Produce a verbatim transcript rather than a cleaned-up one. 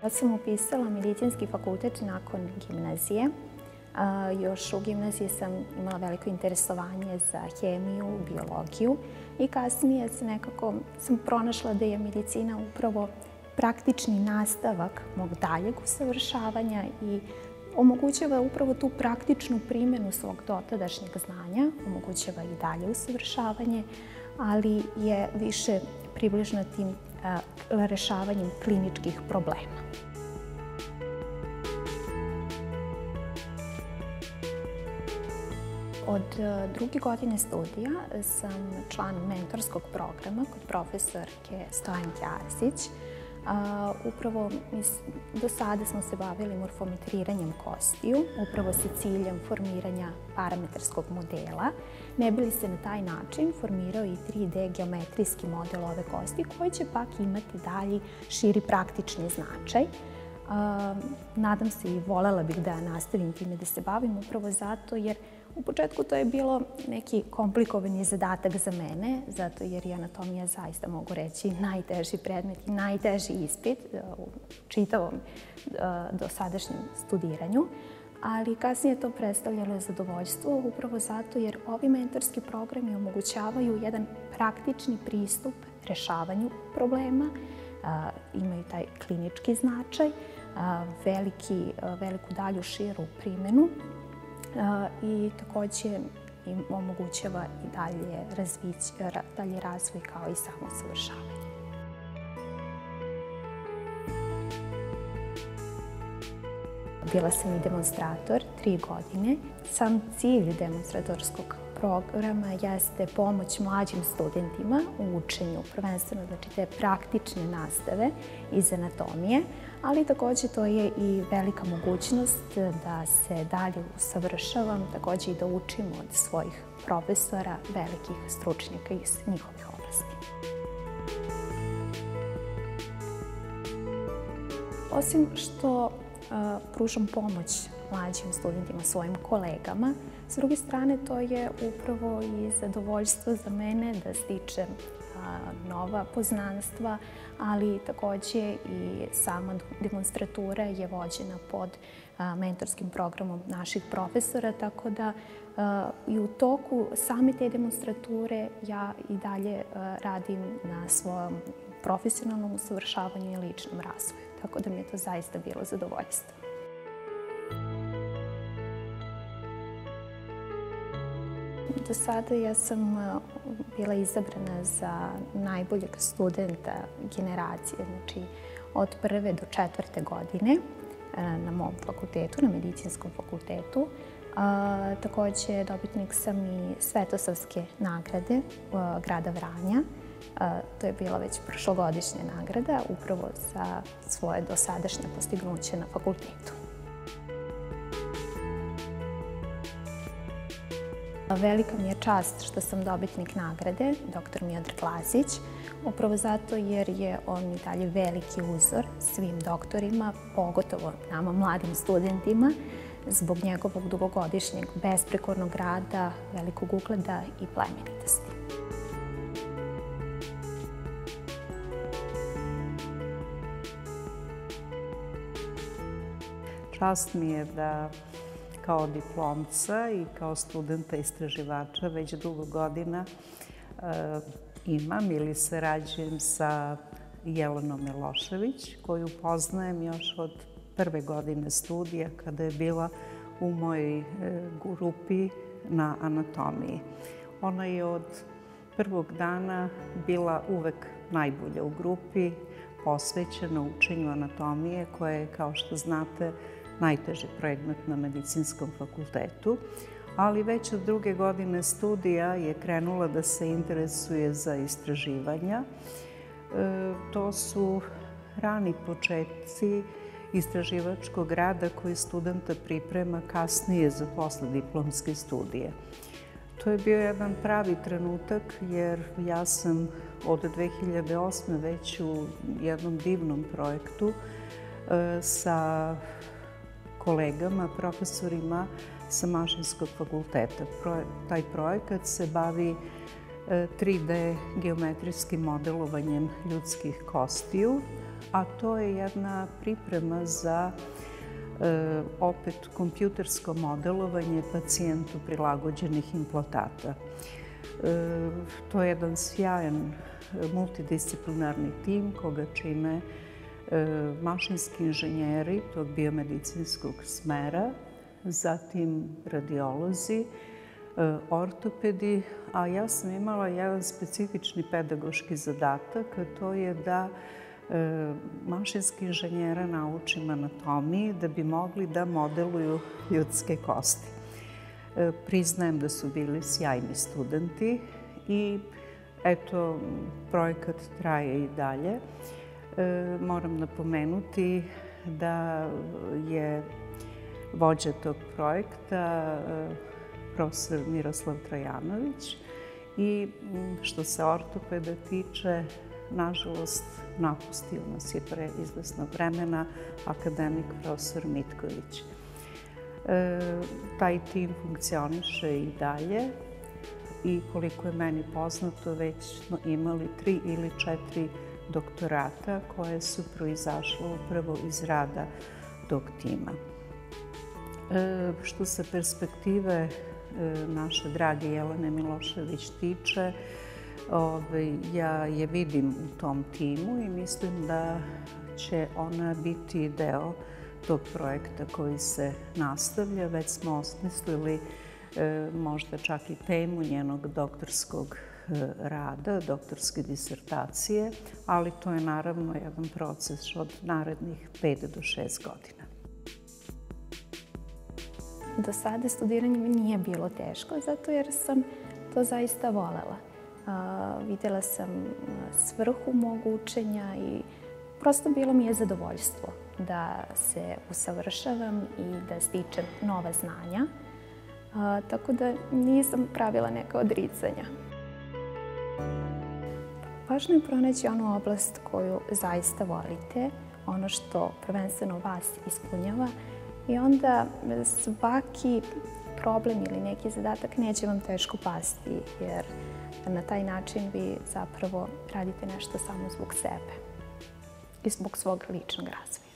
Ja sam upisala medicinski fakultet nakon gimnazije. Još u gimnaziji sam imala veliko interesovanje za hemiju, biologiju i kasnije sam nekako sam pronašla da je medicina upravo praktični nastavak mog daljeg usavršavanja i omogućava upravo tu praktičnu primjenu svog dotadašnjeg znanja, omogućava i dalje usavršavanje, ali je više približna tim rešavanjem kliničkih problema. Od druge godine studija sam član mentorskog programa kod profesorke Stojanke Arsić. Upravo do sada smo se bavili morfometriranjem kostiju, upravo sa ciljem formiranja parametarskog modela. Ne bi li se na taj način formirao i tri D geometrijski model ove kosti koji će pak imati dalji širi praktični značaj. Nadam se i voljela bih da nastavim time da se bavim upravo zato jer u početku to je bilo neki komplikovani zadatak za mene, zato jer je anatomija zaista, mogu reći, najteži predmet i najteži ispit u čitavom dosadašnjem studiranju. Ali kasnije to predstavljalo zadovoljstvo upravo zato jer ovi mentorski programi omogućavaju jedan praktični pristup rešavanju problema, imaju taj klinički značaj, veliku dalju širu primjenu i takođe im omogućava i dalje razvoj kao i samo usavršavanje. Bila sam i demonstrator tri godine. Sam cilj demonstratorskog programa jeste pomoć mlađim studentima u učenju, prvenstveno znači te praktične nastave iz anatomije, ali takođe to je i velika mogućnost da se dalje usavršavam, takođe i da učim od svojih profesora, velikih stručnjaka iz njihovih oblasti. Osim što pružam pomoć mlađim studentima, svojim kolegama, s druge strane to je upravo i zadovoljstvo za mene da stičem nova poznanstva, ali takođe i sama demonstratura je vođena pod mentorskim programom naših profesora, tako da i u toku same te demonstrature ja i dalje radim na svojom profesionalnom usavršavanju i ličnom razvoju, tako da mi je to zaista bilo zadovoljstvo. Do sada ja sam bila izabrana za najboljeg studenta generacije, znači od prve do četvrte godine na mom fakultetu, na medicinskom fakultetu. Takođe, dobitnik sam i Svetosavske nagrade grada Vranja. To je bila već prošlogodišnja nagrada, upravo za svoje dosadašnje postignuće na fakultetu. Velika mi je čast što sam dobitnik nagrade, doktor Miodrag Lazić, upravo zato jer je on i dalje veliki uzor svim doktorima, pogotovo nama mladim studentima, zbog njegovog dugogodišnjeg besprekornog rada, velikog ugleda i plemenitosti. Čast mi je da kao diplomca i kao studenta istraživača već dugo godina imam ili sarađujem sa Jelenom Milošević, koju poznajem još od prve godine studija kada je bila u mojoj grupi na anatomiji. Ona je od prvog dana bila uvek najbolja u grupi, posvećena učenju anatomije, koja je, kao što znate, najteži predmet na medicinskom fakultetu, ali već od druge godine studija je krenula da se interesuje za istraživanja. To su rani početci istraživačkog rada koji studenta priprema kasnije za posle-diplomske studije. To je bio jedan pravi trenutak jer ja sam od dve hiljade osme već u jednom divnom projektu sa kolegama, profesorima sa Mašinskog fakulteta. Taj projekat se bavi tri D geometrijskim modelovanjem ljudskih kostiju a to je jedna priprema za e, opet kompjutersko modelovanje pacijentu prilagođenih implantata. E, to je jedan sjajan multidisciplinarni tim koga čine e, mašinski inženjeri tog biomedicinskog smera, zatim radiolozi, ortopedi, a ja sam imala jedan specifični pedagoški zadatak, a to je da mašinski inženjera naučim anatomiji da bi mogli da modeluju ljudske kosti. Priznajem da su bili sjajni studenti i eto, projekat traje i dalje. Moram napomenuti da je vođa tog projekta profesor Miroslav Trajanović i što se ortopeda tiče, nažalost, napustio nas je pre izvesnog vremena akademik profesor Mitković. E, taj tim funkcioniše i dalje i koliko je meni poznato, već smo imali tri ili četiri doktorata koje su proizašle upravo iz rada tog tima. E, što se perspektive naše drage Jelene Milošević tiče, ja je vidim u tom timu i mislim da će ona biti deo tog projekta koji se nastavlja. Već smo osmislili možda čak i temu njenog doktorskog rada, doktorske disertacije, ali to je naravno jedan proces od narednih pet do šest godina. Do sada studiranje mi nije bilo teško, zato jer sam to zaista volela. Videla sam svrhu mog učenja i prosto bilo mi je zadovoljstvo da se usavršavam i da stičem nova znanja, tako da nisam pravila neka odricanja. Važno je pronaći onu oblast koju zaista volite, ono što prvenstveno vas ispunjava, i onda svaki problem ili neki zadatak neće vam teško pasti, jer na taj način vi zapravo radite nešto samo zbog sebe i zbog svog ličnog razvoja.